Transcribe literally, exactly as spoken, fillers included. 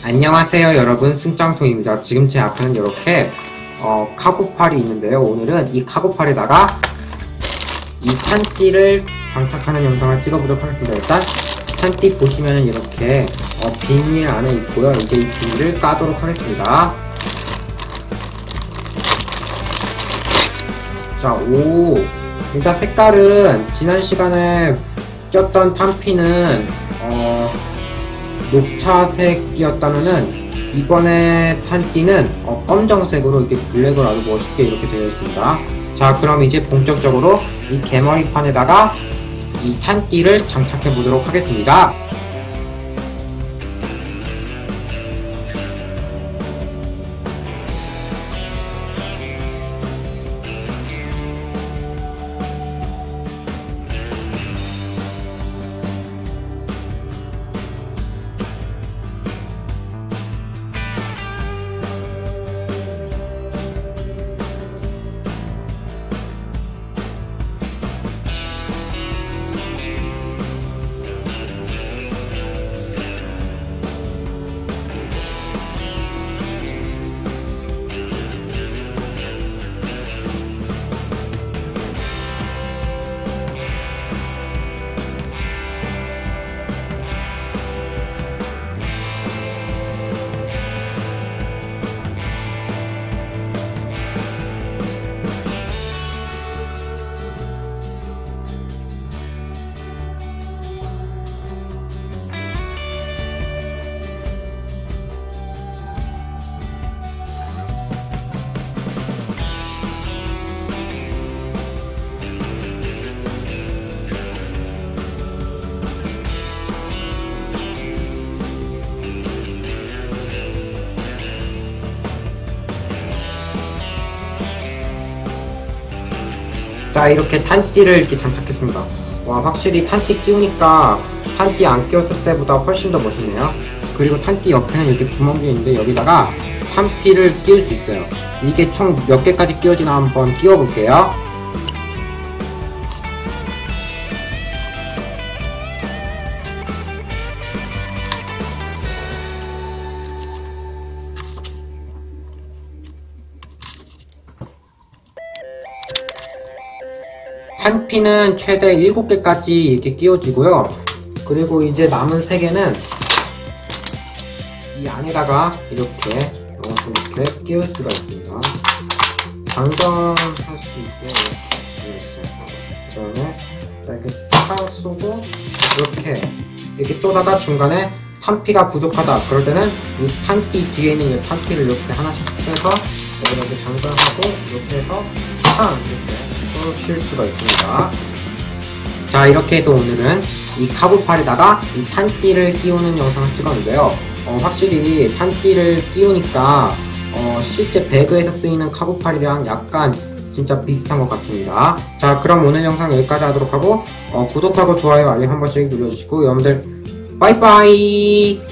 안녕하세요 여러분, 승짱통입니다. 지금 제 앞에는 이렇게 어, 카고팔이 있는데요. 오늘은 이 카고팔에다가 이 탄띠를 장착하는 영상을 찍어보도록 하겠습니다. 일단 탄띠 보시면은 이렇게 어, 비닐 안에 있고요. 이제 이 비닐을 까도록 하겠습니다. 자, 오, 일단 색깔은 지난 시간에 꼈던 탄피는 어, 녹차색이었다면은 이번에 탄띠는 어, 검정색으로 이렇게 블랙으로 아주 멋있게 이렇게 되어 있습니다. 자, 그럼 이제 본격적으로 이 개머리판에다가 이 탄띠를 장착해 보도록 하겠습니다. 자, 이렇게 탄띠를 이렇게 장착했습니다. 와, 확실히 탄띠 끼우니까 탄띠 안 끼웠을 때보다 훨씬 더 멋있네요. 그리고 탄띠 옆에는 이렇게 구멍이 있는데 여기다가 탄피를 끼울 수 있어요. 이게 총 몇 개까지 끼워지나 한번 끼워 볼게요. 탄피는 최대 일곱 개까지 이렇게 끼워지고요. 그리고 이제 남은 세 개는 이 안에다가 이렇게 이렇게 끼울 수가 있습니다. 장전할 수 있게 그 다음에 이렇게 탁 쏘고 이렇게 이렇게 쏘다가 중간에 탄피가 부족하다 그럴 때는 이 탄띠 뒤에 있는 이 탄피를 이렇게 하나씩 빼서 이렇게 장전하고 이렇게 해서 탁 이렇게 칠 수가 있습니다. 자, 이렇게 해서 오늘은 이 카고팔에다가 이 탄띠를 끼우는 영상을 찍었는데요. 어, 확실히 탄띠를 끼우니까 어, 실제 배그에서 쓰이는 카고팔이랑 약간 진짜 비슷한 것 같습니다. 자, 그럼 오늘 영상 여기까지 하도록 하고 어, 구독하고 좋아요 알림 한 번씩 눌러주시고 여러분들 빠이빠이.